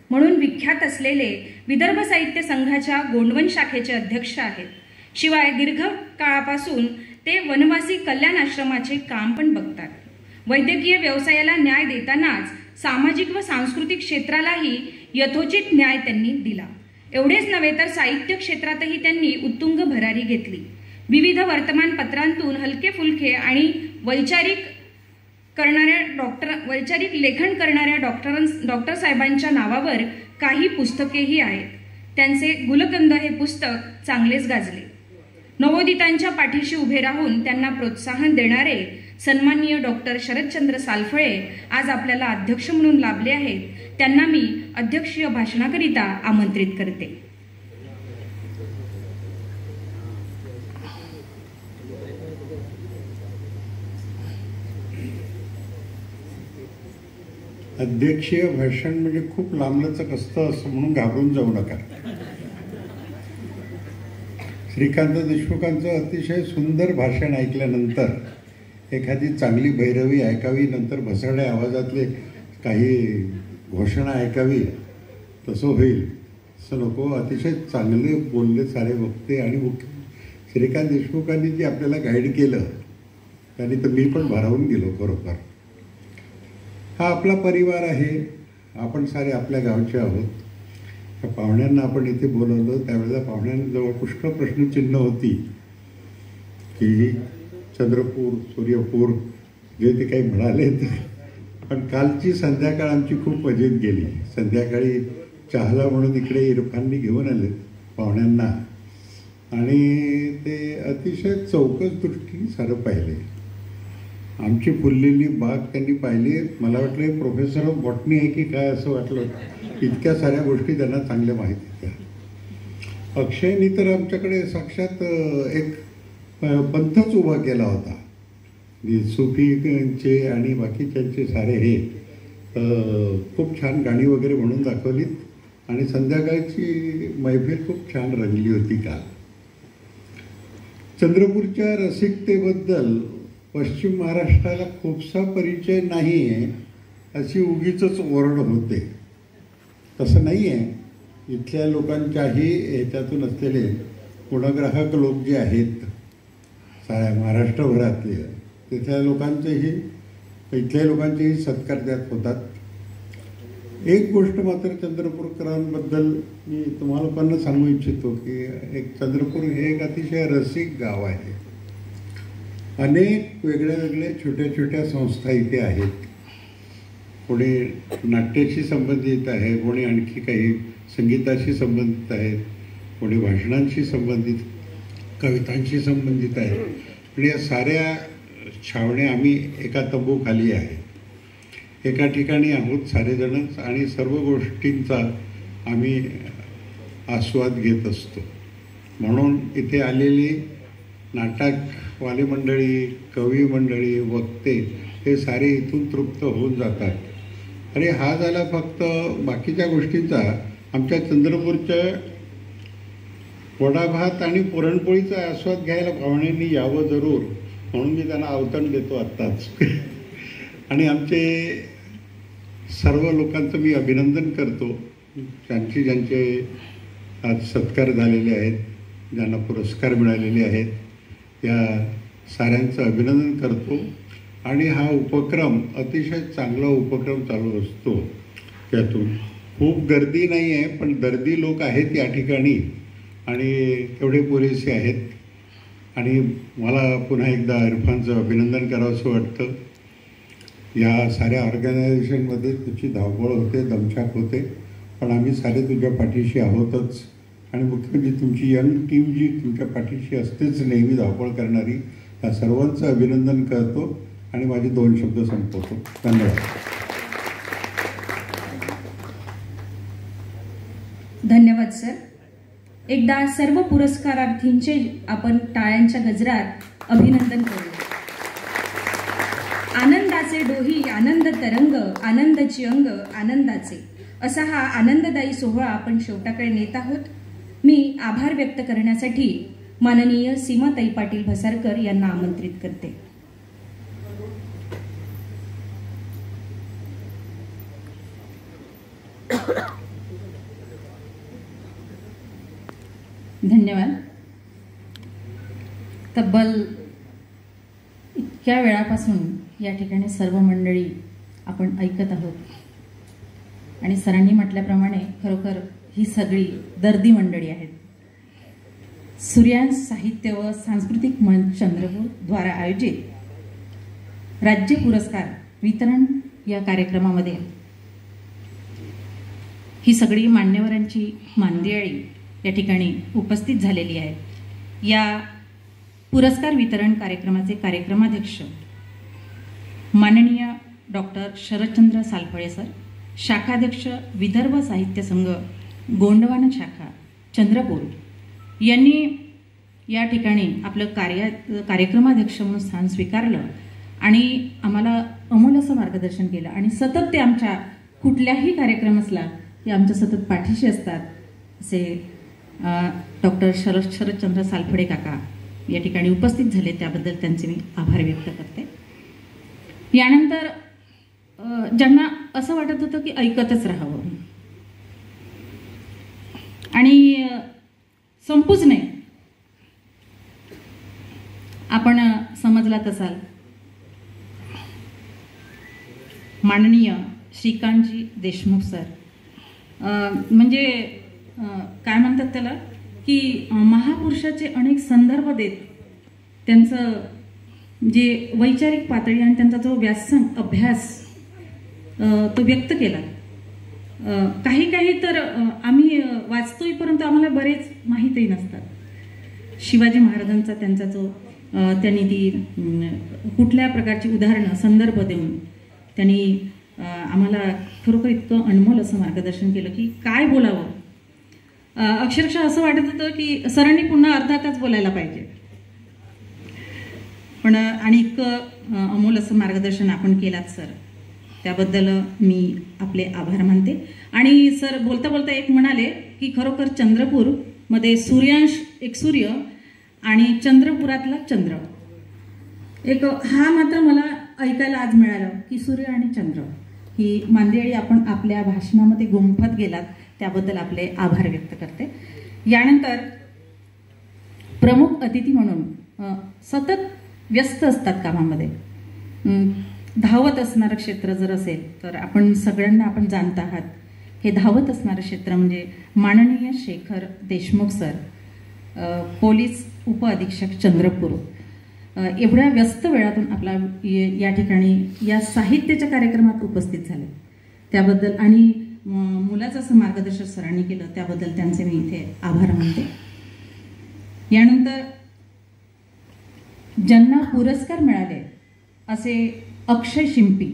म्हणून विख्यात असलेले विदर्भ साहित्य संघाच्या गोंडवन शाखेचे अध्यक्ष आहेत. शिवाय दीर्घ काळापासून ते वनवासी कल्याण आश्रमाचे काम पण बघतात. वैद्यकीय व्यवसायाला न्याय देतानाच सामाजिक व सांस्कृतिक क्षेत्रालाही यथोचित न्याय त्यांनी दिला. एवढेच नव्हे तर साहित्य क्षेत्रातही त्यांनी उत्तुंग भरारी घेतली. विविध वर्तमानपत्रांतून हलके फुलके आणि वैचारिक लेखन करणाऱ्या डॉक्टर साहेबांच्या नावावर काही पुस्तकेही आहेत. त्यांचे गुलकंद हे पुस्तक चांगलेच गाजले. नवोदितांच्या पाठीशी उभे राहून त्यांना प्रोत्साहन देणारे सन्माननीय डॉक्टर शरदचंद्र सालफळे आज आपल्याला अध्यक्ष म्हणून लाभले आहेत. त्यांना मी अध्यक्षीय भाषणाकरिता आमंत्रित करते. अध्यक्षीय भाषण म्हणजे खूप लांबलचक असतं असं म्हणून घाबरून जाऊ नका. श्रीकांत देशमुखांचं अतिशय सुंदर भाषण ऐकल्यानंतर एखादी चांगली भैरवी ऐकावी, नंतर भसाड्या आवाजातले काही घोषणा ऐकावी, तसं होईल असं नको. अतिशय चांगले बोलले सारे वक्ते. आणि मुख्य श्रीकांत देशमुखांनी जे आपल्याला गाईड केलं त्यांनी तर मी पण भारावून गेलो खरोखर. हा आपला परिवार आहे, आपण सारे आपल्या गावचे आहोत. त्या पाहुण्यांना आपण इथे बोलवलं त्यावेळेला पाहुण्यांजवळ पुष्कळ प्रश्नचिन्ह होती की चंद्रपूर, सूर्यपूर जे ते काही म्हणाले. पण कालची संध्याकाळ आमची खूप मजेत गेली. संध्याकाळी चहाला म्हणून इकडे इरफाननी घेऊन आले पाहुण्यांना आणि ते अतिशय चौकस दृष्टीने सारं पाहिले. आमची फुललेली बाग त्यांनी पाहिली. मला वाटलं प्रोफेसर ऑफ बॉटनी आहे की काय असं वाटलं. इतक्या साऱ्या गोष्टी त्यांना चांगल्या माहिती होत्या. अक्षयनी तर आमच्याकडे साक्षात एक पंथच उभा केला होता. सुफीचे आणि बाकीच्यांचे सारे हे खूप छान गाणी वगैरे म्हणून दाखवलीत आणि संध्याकाळची मैफिल खूप छान रंगली होती काल. चंद्रपूरच्या रसिकतेबद्दल पश्चिम महाराष्ट्राला खूपसा परिचय नाही आहे अशी उगीच ओरड होते. तसं नाही आहे. इथल्या लोकांच्याही ह्याच्यातून असलेले गुणग्राहक लोक जे आहेत साऱ्या महाराष्ट्रभरातले, तिथल्या लोकांचेही इथल्या लोकांचेही सत्कार त्यात होतात. एक गोष्ट मात्र चंद्रपूरकरांबद्दल मी तुम्हा लोकांना सांगू इच्छितो की चंद्रपूर हे एक अतिशय रसिक गाव आहे. अनेक वेगळ्या वेगळ्या छोट्या छोट्या संस्था इथे आहेत. कोणी नाट्याशी संबंधित आहे, कोणी आणखी काही संगीताशी संबंधित आहेत, कोणी भाषणांशी संबंधित, कवितांशी संबंधित आहे. आणि या साऱ्या छावण्या आम्ही एका तंबूखाली आहे. एका ठिकाणी आहोत सारेजणच आणि सर्व गोष्टींचा आम्ही आस्वाद घेत असतो. म्हणून इथे आलेली नाटकवाली मंडळी, कवी मंडळी, वक्ते हे सारे इथून तृप्त होऊन जातात. आणि हा झाला फक्त बाकीच्या गोष्टींचा. आमच्या चंद्रपूरच्या वडाभात आणि पुरणपोळीचा आस्वाद घ्यायला पाहुण्यांनी यावं जरूर म्हणून मी त्यांना आवर्तन देतो आत्ताच. आणि आमचे सर्व लोकांचं मी अभिनंदन करतो. ज्यांचे आज सत्कार झालेले आहेत, ज्यांना पुरस्कार मिळालेले आहेत, या साऱ्यांचं अभिनंदन करतो. आणि हा उपक्रम अतिशय चांगला उपक्रम चालू असतो. त्यातून खूप गर्दी नाही आहे पण दर्दी लोक आहेत या ठिकाणी आणि तेवढे पुरेसे आहेत. आणि मला पुन्हा एकदा इरफानचं अभिनंदन करावंसं वाटतं. या साऱ्या ऑर्गनायझेशनमध्ये तुझी धावपळ होते, दमछाक होते, पण आम्ही सारे तुझ्या पाठीशी आहोतच. आणि मुख्य म्हणजे तुमची यंग टीम जी तुमच्या पाठीशी असतेच नेहमी धावपळ करणारी, या सर्वांचं अभिनंदन करतो आणि माझे 2 शब्द संपवतो. धन्यवाद. धन्यवाद सर. एकदा सर्व पुरस्कारार्थींचे आपण टाळ्यांच्या गजरात अभिनंदन करूया. आनंदाचे डोही आनंद तरंग, आनंदाची अंग आनंदाचे, असा हा आनंददायी सोहळा आपण शेवटाकडे नेत आहोत. मी आभार व्यक्त करण्यासाठी माननीय सीमाताई पाटील भसारकर यांना आमंत्रित करते. धन्यवाद. तब्बल इतक्या वेळापासून या ठिकाणी सर्व मंडळी आपण ऐकत आहोत आणि सरांनी म्हटल्याप्रमाणे खरोखर ही सगळी दर्दी मंडळी आहेत. सूर्यांश साहित्य व सांस्कृतिक मंच चंद्रपूर द्वारा आयोजित राज्य पुरस्कार वितरण या कार्यक्रमामध्ये ही सगळी मान्यवरांची मंडळी या ठिकाणी उपस्थित झालेली आहे. या पुरस्कार वितरण कार्यक्रमाचे कार्यक्रमाध्यक्ष माननीय डॉक्टर शरदचंद्र सालफळे सर, शाखाध्यक्ष विदर्भ साहित्य संघ गोंडवाना शाखा चंद्रपूर यांनी या ठिकाणी आपलं कार्यक्रमाध्यक्ष म्हणून स्थान स्वीकारलं आणि आम्हाला अमोल असं मार्गदर्शन केलं आणि सतत ते आमच्या कुठल्याही कार्यक्रम असला ते आमच्या सतत पाठीशी असतात. असे डॉक्टर शरदचंद्र सालफळे काका या ठिकाणी उपस्थित झाले, त्याबद्दल त्यांचे मी आभार व्यक्त करते. यानंतर ज्यांना असं वाटत होतं की ऐकतच राहावं आणि संपूच नाही, आपण समजलात असाल माननीय श्रीकांतजी देशमुख सर, म्हणजे काय म्हणतात त्याला की महापुरुषाचे अनेक संदर्भ देत त्यांचं जे वैचारिक पातळी आणि त्यांचा जो व्यासंग अभ्यास तो व्यक्त केला. काही तर आम्ही वाचतोय परंतु आम्हाला बरेच माहीतही नसतात. शिवाजी महाराजांचा त्यांचा जो त्यांनी ती कुठल्या प्रकारची उदाहरणं संदर्भ देऊन त्यांनी आम्हाला खरोखर इतकं अनमोल असं मार्गदर्शन केलं की काय बोलावं. अक्षरशः असं वाटत होतं की सरांनी पुन्हा अर्धा तास बोलायला पाहिजे, पण आणि इतकं अमोल असं मार्गदर्शन आपण केलात सर, त्याबद्दल मी आपले आभार मानते. आणि सर बोलता बोलता एक म्हणाले की खरोखर चंद्रपूरमध्ये सूर्यांश एक सूर्य आणि चंद्रपुरातला चंद्र एक, हा मात्र मला ऐकायला आज मिळालं की सूर्य आणि चंद्र ही मांदियाळी आपण आपल्या भाषणामध्ये गुंफत गेलात, त्याबद्दल आपले आभार व्यक्त करते. यानंतर प्रमुख अतिथी म्हणून सतत व्यस्त असतात कामामध्ये, धावत असणारं क्षेत्र जर असेल तर आपण सगळ्यांना आपण जाणत आहात, हे धावत असणारं क्षेत्र म्हणजे माननीय शेखर देशमुख सर, पोलीस उपअधीक्षक चंद्रपूर, एवढ्या व्यस्त वेळातून आपला या ठिकाणी या साहित्याच्या कार्यक्रमात उपस्थित झाले त्याबद्दल आणि मुलाचं असं मार्गदर्शन सरांनी केलं त्याबद्दल त्यांचे मी इथे आभार मानते. यानंतर ज्यांना पुरस्कार मिळाले असे अक्षय शिंपी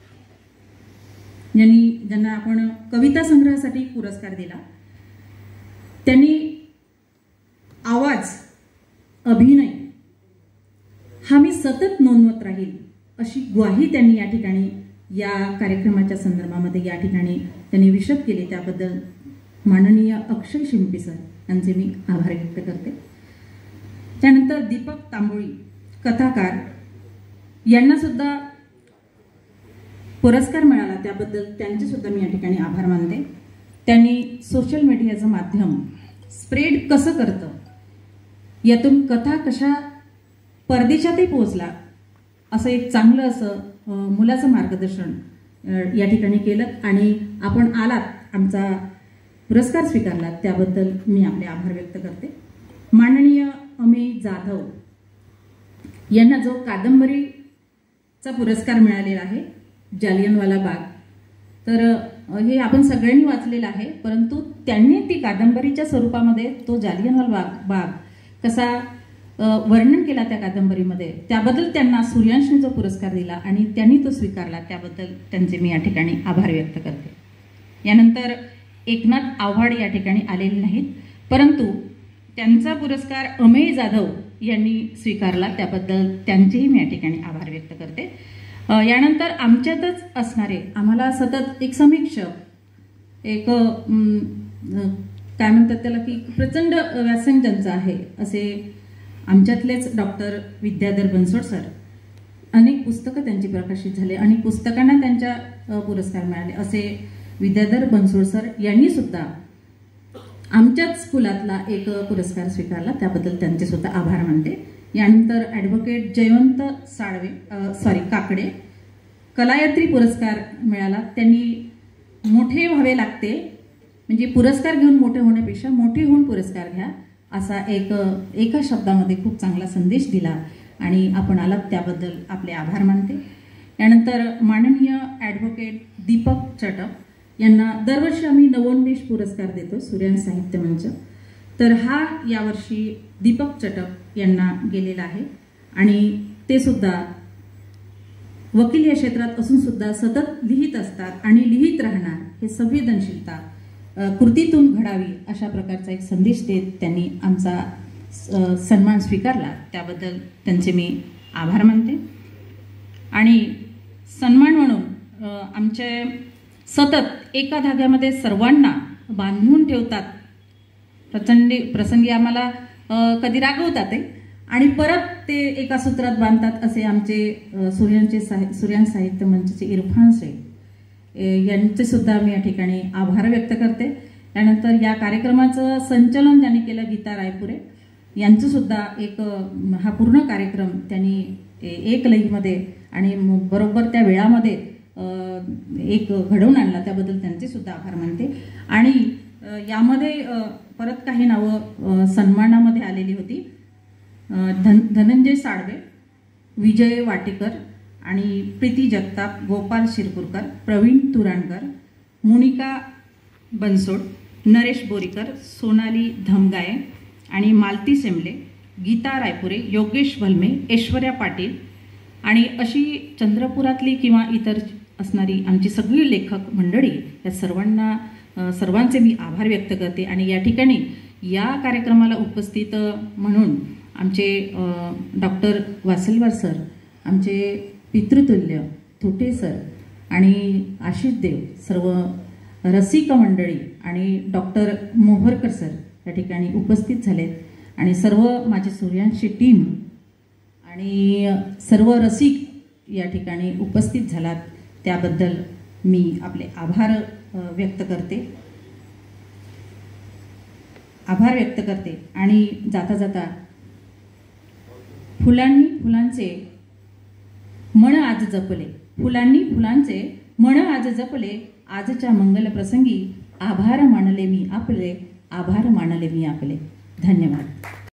ज्यांना आपण कविता संग्रहासाठी पुरस्कार दिला, त्यांनी आवाज अभिनय हा मी सतत नोंदवत राहील अशी ग्वाही त्यांनी या ठिकाणी या कार्यक्रमाच्या संदर्भामध्ये या ठिकाणी त्यांनी विशद केले, त्याबद्दल माननीय अक्षय शिंपी सर यांचे मी आभार व्यक्त करते. त्यानंतर दीपक तांबोळी कथाकार यांना सुद्धा पुरस्कार मिळाला, त्याबद्दल त्यांचे सुद्धा मी या ठिकाणी आभार मानते. त्यांनी सोशल मीडियाचं माध्यम स्प्रेड कसं करतं, यातून कथा कशा परदेशातही पोहोचला, असं एक चांगलं असं मुलाचं मार्गदर्शन या ठिकाणी केलं आणि आपण आलात आमचा पुरस्कार स्वीकारला, त्याबद्दल मी आपले आभार व्यक्त करते. माननीय अमेय जाधव यांना जो कादंबरीचा पुरस्कार मिळालेला आहे जालियनवाला बाग, तर हे आपण सगळ्यांनी वाचलेलं आहे, परंतु त्यांनी ती कादंबरीच्या स्वरूपामध्ये तो जालियनवाला बाग कसा वर्णन केला त्या कादंबरीमध्ये, त्याबद्दल त्यांना सूर्यांशने जो पुरस्कार दिला आणि त्यांनी तो स्वीकारला, त्याबद्दल त्यांचे मी या ठिकाणी आभार व्यक्त करते. यानंतर एकनाथ आव्हाड या ठिकाणी आलेले नाहीत, परंतु त्यांचा पुरस्कार अमेय जाधव यांनी स्वीकारला, त्याबद्दल त्यांचेही मी या ठिकाणी आभार व्यक्त करते. यानंतर आमच्यातच असणारे आम्हाला सतत एक समीक्षक, एक काय म्हणतात त्याला की प्रचंड व्यासंग ज्यांचं आहे असे आमच्यातलेच डॉक्टर विद्याधर बनसोड सर, अनेक पुस्तकं त्यांची प्रकाशित झाले, अनेक पुस्तकांना त्यांच्या पुरस्कार मिळाले, असे विद्याधर बनसोड सर यांनी सुद्धा आमच्याच स्कूलातला एक पुरस्कार स्वीकारला, त्याबद्दल त्यांचे सुद्धा आभार मानते. यानंतर ॲडव्होकेट जयवंत काकडे कलायात्री पुरस्कार मिळाला. त्यांनी मोठे व्हावे लागते, म्हणजे पुरस्कार घेऊन मोठे होण्यापेक्षा मोठे होऊन पुरस्कार घ्या, असा एका शब्दामध्ये खूप चांगला संदेश दिला आणि आपण आलात त्याबद्दल आपले आभार मानते. यानंतर माननीय ॲडव्होकेट दीपक चटप यांना दरवर्षी आम्ही नवोन्मेष पुरस्कार देतो सूर्यांश साहित्य मंच. तर हा यावर्षी दीपक चटप यांना गेलेला आहे आणि ते सुद्धा वकील या क्षेत्रात असून सुद्धा सतत लिहित असतात आणि लिहित राहणार, हे संवेदनशीलता कृतीतून घडावी अशा प्रकारचा एक संदेश देत त्यांनी आमचा सन्मान स्वीकारला. त्याबद्दल त्यांचे मी आभार मानते. आणि सन्मान म्हणून आमचे सतत एका धाग्यामध्ये सर्वांना बांधून ठेवतात. प्रसंगी आम्हाला कधी रागवतात आणि परत ते एका सूत्रात बांधतात, असे आमचे सूर्यांश साहित्य मंचचे इरफान शेख यांचे सुद्धा मी या ठिकाणी आभार व्यक्त करते. त्यानंतर या कार्यक्रमाचं संचलन ज्यांनी केलं गीता रायपुरे यांचं सुद्धा हा पूर्ण कार्यक्रम त्यांनी एक लईमध्ये आणि बरोबर त्या वेळामध्ये एक घडवून आणला, त्याबद्दल त्यांचे सुद्धा आभार मानते. आणि यामध्ये परत काही नावं सन्मानामध्ये आलेली होती. धनंजय साळवे, विजय वाटेकर आणि प्रीती जगताप, गोपाल शिरपूरकर, प्रवीण तुराणकर, मोनिका बनसोड, नरेश बोरीकर, सोनाली धमगाये आणि मालती सेमले, गीता रायपुरे, योगेश भलमे, ऐश्वर्या पाटील आणि अशी चंद्रपुरातली किंवा इतर असणारी आमची सगळी लेखक मंडळी, या सर्वांचे मी आभार व्यक्त करते. आणि या ठिकाणी या कार्यक्रमाला उपस्थित म्हणून आमचे डॉक्टर वासलवार सर, आमचे पितृतुल्य थोटे सर आणि आशिष देव, सर्व रसिक मंडळी आणि डॉक्टर मोहरकर सर या ठिकाणी उपस्थित झालेत आणि सर्व माझे सूर्यांशी टीम आणि सर्व रसिक या ठिकाणी उपस्थित झालात, त्याबद्दल मी आपले आभार व्यक्त करते. आणि जाता जाता फुलांचे मन आज जपले, फुलांनी फुलांचे मन आज जपले, आजच्या मंगल प्रसंगी आभार मानले मी आपले, आभार मानले मी आपले. धन्यवाद.